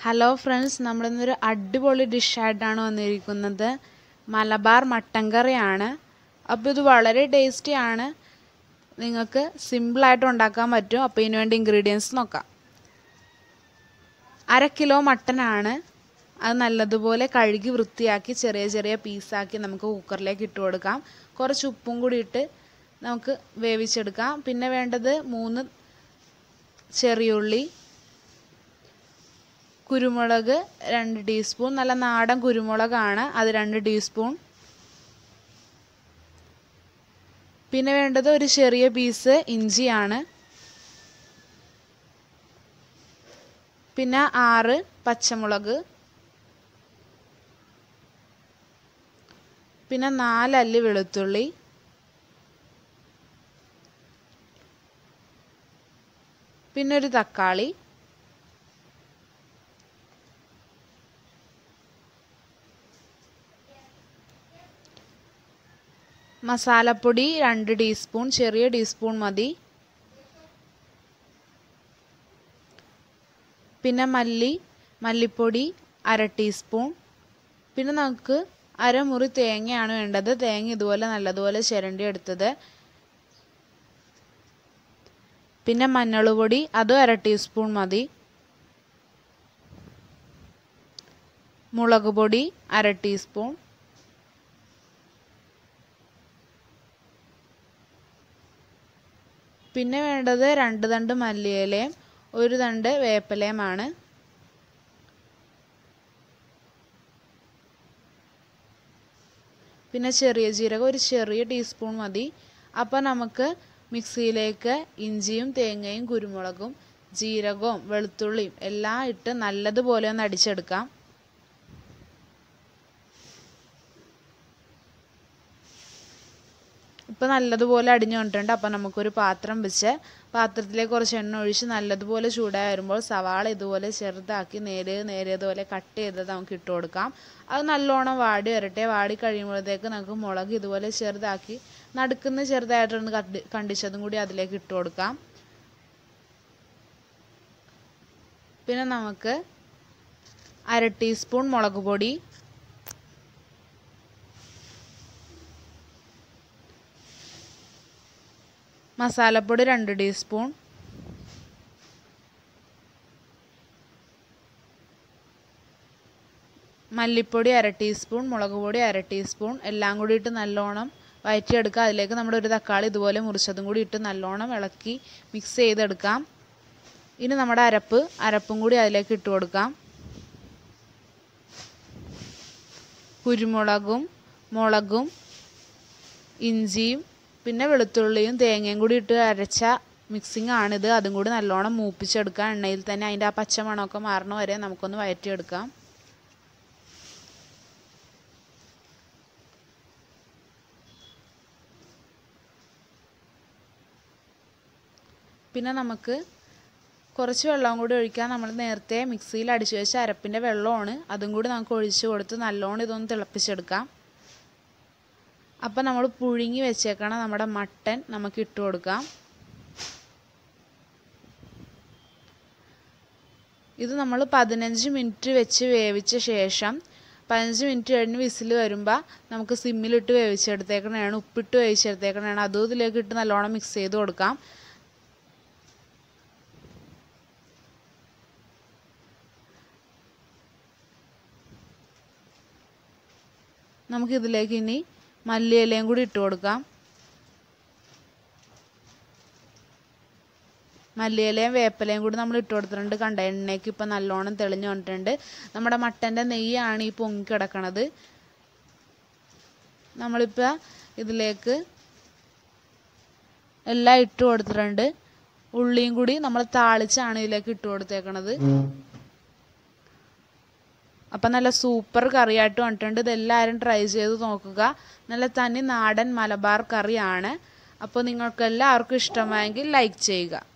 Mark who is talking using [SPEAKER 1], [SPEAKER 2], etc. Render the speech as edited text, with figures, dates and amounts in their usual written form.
[SPEAKER 1] Hello friends, നമ്മളിന്നൊരു അടിപൊളി ഡിഷായിട്ടാണ് വന്നിരിക്കുന്നത്. Malabar mutton കറിയാണ്. അപ്പോൾ ഇത് വളരെ ടേസ്റ്റിയാണ്. നിങ്ങൾക്ക് സിമ്പിളായിട്ട് ഉണ്ടാക്കാൻ പറ്റും. അപ്പോൾ ഇതിനു വേണ്ടി ഇൻഗ്രീഡിയൻസ് നോക്കാം. 1/2 കിലോ മട്ടനാണ്. അത് നല്ലതുപോലെ കഴുകി വൃത്തിയാക്കി ചെറിയ ചെറിയ പീസാക്കി നമുക്ക് കുക്കറിലേക്ക് ഇട്ട് കൊടുക്കാം. കുറച്ച് ഉപ്പും കൂടി ഇട്ട് നമുക്ക് വേവിച്ചെടുക്കാം. പിന്നെ വേണ്ടത് 3 ചെറിയുള്ളി, കുരുമുളക് 2 ടീസ്പൂൺ, നല്ല നാടൻ കുരുമുളകാണ്, അത് 2 ടീസ്പൂൺ. പിന്നെ വേണ്ടത് ഒരു ചെറിയ പീസ് ഇഞ്ചിയാണ്. പിന്നെ 6 പച്ചമുളക്, പിന്നെ 4 അല്ലി വെളുത്തുള്ളി, പിന്നെ ഒരു തക്കാളി, മസാലപ്പൊടി 2 ടീസ്പൂൺ, ചെറിയ ടീസ്പൂൺ മതി. പിന്നെ മല്ലിപ്പൊടി 1/2 ടീസ്പൂൺ. പിന്നെ നമുക്ക് അരമുറി തേങ്ങയാണ് വേണ്ടത്. തേങ്ങ ഇതുപോലെ നല്ലതുപോലെ ചിരണ്ടി എടുത്തത്. പിന്നെ മഞ്ഞൾപ്പൊടി അതും 1/2 ടീസ്പൂൺ മതി. മുളക് പൊടി 1/2 ടീസ്പൂൺ. പിന്നെ വേണ്ടത് 2 തണ്ട് മല്ലിയിലയും 1 തണ്ട് വേപ്പിലയുമാണ്. പിന്നെ ചെറിയ ജീരകം ഒരു ചെറിയ ടീസ്പൂൺ മതി. അപ്പോൾ നമുക്ക് മിക്സിയിലേക്ക് ഇഞ്ചിയും തേങ്ങയും കുരുമുളകും ജീരകവും വെളുത്തുള്ളിയും എല്ലാം ഇട്ട് നല്ലതുപോലെ ഒന്ന് അടിച്ചെടുക്കാം. ഇപ്പോൾ നല്ലതുപോലെ അടിഞ്ഞു കൊണ്ടിട്ടുണ്ട്. അപ്പോൾ നമുക്കൊരു പാത്രം വെച്ച് പാത്രത്തിലേക്ക് കുറച്ച് എണ്ണ ഒഴിച്ച് നല്ലതുപോലെ ചൂടായി വരുമ്പോൾ സവാള ഇതുപോലെ ചെറുതാക്കി നേരിയതുപോലെ കട്ട് ചെയ്തത് നമുക്ക് ഇട്ട് കൊടുക്കാം. അത് നല്ലോണം വാടി വരട്ടെ. വാടി കഴിയുമ്പോഴത്തേക്ക് നമുക്ക് മുളക് ഇതുപോലെ ചെറുതാക്കി നടുക്കുന്ന ചെറുതായിട്ടൊന്ന് കണ്ടിച്ചതും കൂടി അതിലേക്ക് ഇട്ട് കൊടുക്കാം. പിന്നെ നമുക്ക് 1/2 ടീസ്പൂൺ മുളക് പൊടി, മസാലപ്പൊടി 2 ടീസ്പൂൺ, മല്ലിപ്പൊടി 1/2 ടീസ്പൂൺ, മുളക് പൊടി 1/2 ടീസ്പൂൺ എല്ലാം കൂടി ഇട്ട് നല്ലോണം വഴറ്റിയെടുക്കുക. അതിലേക്ക് നമ്മുടെ ഒരു തക്കാളി ഇതുപോലെ മുറിച്ചതും കൂടി ഇട്ട് നല്ലോണം ഇളക്കി മിക്സ് ചെയ്തെടുക്കാം. ഇനി നമ്മുടെ അരപ്പും കൂടി അതിലേക്ക് ഇട്ട് കൊടുക്കാം. കുരുമുളകും മുളകും ഇഞ്ചിയും പിന്നെ വെളുത്തുള്ളിയും തേങ്ങയും കൂടി ഇട്ട് അരച്ച മിക്സിംഗ് ആണിത്. അതും കൂടി നല്ലോണം മൂപ്പിച്ചെടുക്കാം. എണ്ണയിൽ തന്നെ അതിൻ്റെ ആ പച്ചമണമൊക്കെ മാറണ വരെ നമുക്കൊന്ന് വഴറ്റിയെടുക്കാം. പിന്നെ നമുക്ക് കുറച്ച് വെള്ളം കൂടി ഒഴിക്കാം. നമ്മൾ നേരത്തെ മിക്സിയിൽ അടിച്ചു വെച്ച അരപ്പിൻ്റെ വെള്ളമാണ്, അതും കൂടി നമുക്ക് ഒഴിച്ച് കൊടുത്ത് നല്ലോണം ഇതൊന്ന് തിളപ്പിച്ചെടുക്കാം. അപ്പം നമ്മൾ പുഴുങ്ങി വെച്ചേക്കണം നമ്മുടെ മട്ടൻ നമുക്ക് ഇട്ട് കൊടുക്കാം. ഇത് നമ്മൾ 15 മിനിറ്റ് വെച്ച് വേവിച്ച ശേഷം 15 മിനിറ്റ് കഴിഞ്ഞ് വിസിൽ വരുമ്പോൾ നമുക്ക് സിമ്മിലിട്ട് വേവിച്ചെടുത്തേക്കണതാണ്, ഉപ്പിട്ട് വേവിച്ചെടുത്തേക്കണതാണ്. അതും ഇതിലേക്ക് ഇട്ട് നല്ലോണം മിക്സ് ചെയ്ത് കൊടുക്കാം. നമുക്കിതിലേക്ക് ഇനി മല്ലിയിലയും കൂടി ഇട്ട് കൊടുക്കാം. മല്ലിയിലയും വേപ്പിലയും കൂടി നമ്മൾ ഇട്ട് കൊടുത്തിട്ടുണ്ട്. കണ്ട എണ്ണയ്ക്ക് ഇപ്പം നല്ലോണം തെളിഞ്ഞു വന്നിട്ടുണ്ട്. നമ്മുടെ മട്ടൻ്റെ നെയ്യാണ് ഈ പൊങ്ങി കിടക്കണത്. നമ്മളിപ്പോൾ ഇതിലേക്ക് എല്ലാം ഇട്ട് കൊടുത്തിട്ടുണ്ട്. ഉള്ളിയും കൂടി നമ്മൾ താളിച്ചാണ് ഇതിലേക്ക് ഇട്ട് കൊടുത്തേക്കണത്. അപ്പം നല്ല സൂപ്പർ കറിയായിട്ട് വന്നിട്ടുണ്ട്. ഇതെല്ലാവരും ട്രൈ ചെയ്ത് നോക്കുക. നല്ല തനി നാടൻ മലബാർ കറിയാണ്. അപ്പോൾ നിങ്ങൾക്കെല്ലാവർക്കും ഇഷ്ടമായെങ്കിൽ ലൈക്ക് ചെയ്യുക.